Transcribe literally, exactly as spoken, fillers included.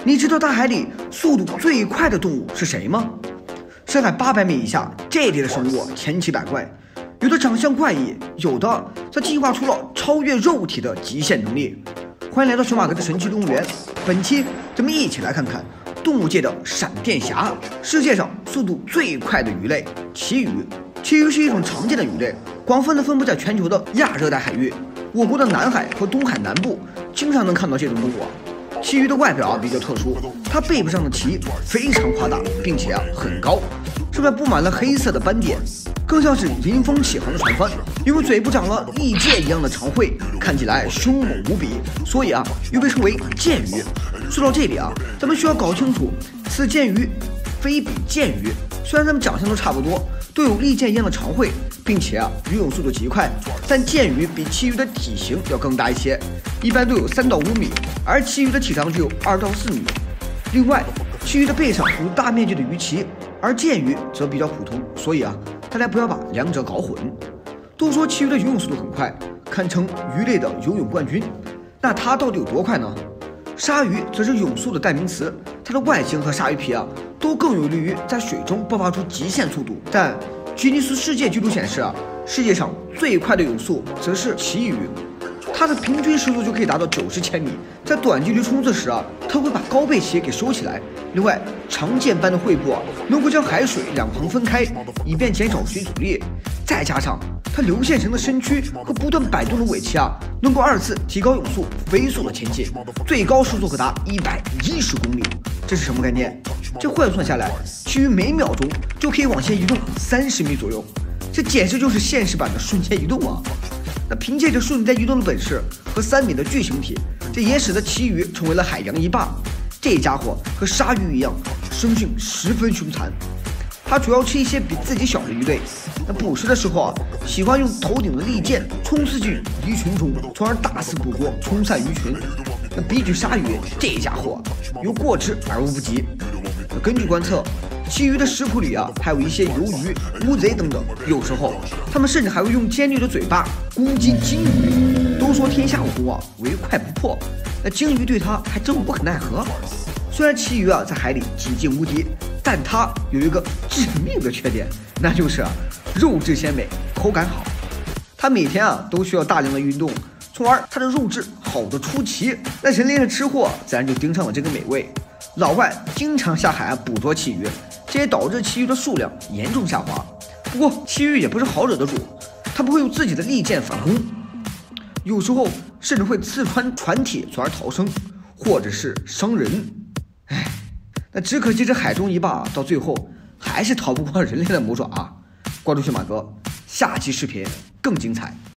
你知道大海里速度最快的动物是谁吗？深海八百米以下，这里的生物千奇百怪，有的长相怪异，有的则进化出了超越肉体的极限能力。欢迎来到熊马哥的神奇动物园，本期咱们一起来看看动物界的闪电侠，世界上速度最快的鱼类——旗鱼。旗鱼是一种常见的鱼类，广泛的分布在全球的亚热带海域。我国的南海和东海南部经常能看到这种动物。旗鱼的外表啊比较特殊，它背部上的鳍非常夸大，并且啊很高，上面布满了黑色的斑点，更像是迎风起航的船帆。因为嘴部长了利剑一样的长喙，看起来凶猛无比，所以啊又被称为剑鱼。说到这里啊，咱们需要搞清楚，此剑鱼非彼剑鱼。虽然它们长相都差不多，都有利剑一样的长喙，并且啊游泳速度极快，但剑鱼比旗鱼的体型要更大一些，一般都有三到五米，而旗鱼的体长只有二到四米。另外，旗鱼的背上有大面积的鱼鳍，而剑鱼则比较普通，所以啊大家不要把两者搞混。都说旗鱼的游泳速度很快，堪称鱼类的游泳冠军，那它到底有多快呢？鲨鱼则是泳速的代名词，它的外形和鲨鱼皮啊都更有利于在水中爆发出极限速度。但吉尼斯世界纪录显示啊，世界上最快的泳速则是旗鱼，它的平均时速就可以达到九十千米。在短距离冲刺时啊，它会把高背鳍给收起来。另外，长剑般的喙部啊，能够将海水两旁分开，以便减少水阻力。再加上它流线型的身躯和不断摆动的尾鳍啊，能够二次提高泳速，飞速的前进，最高时速可达一百一十公里。这是什么概念？这换算下来，旗鱼每秒钟就可以往前移动三十米左右，这简直就是现实版的瞬间移动啊！那凭借着瞬间移动的本事和三米的巨型体，这也使得旗鱼成为了海洋一霸。这家伙和鲨鱼一样，生性十分凶残。它主要吃一些比自己小的鱼类，那捕食的时候啊，喜欢用头顶的利剑冲刺进鱼群中，从而大肆捕捉，冲散鱼群。那比起鲨鱼，这家伙有过之而无不及。根据观测，旗鱼的食谱里啊，还有一些鱿鱼、乌贼等等，有时候它们甚至还会用尖利的嘴巴攻击鲸鱼。都说天下武功啊，唯快不破，那鲸鱼对它还真无可奈何。虽然旗鱼啊在海里几近无敌，但它有一个致命的缺点，那就是啊肉质鲜美，口感好。它每天啊都需要大量的运动，从而它的肉质好的出奇。那人类的吃货自然就盯上了这个美味。老外经常下海啊捕捉旗鱼，这也导致旗鱼的数量严重下滑。不过旗鱼也不是好惹的主，它不会用自己的利剑反攻，有时候甚至会刺穿船体从而逃生，或者是伤人。唉，那只可惜这海中一霸到最后还是逃不过人类的魔爪啊！关注小马哥，下期视频更精彩。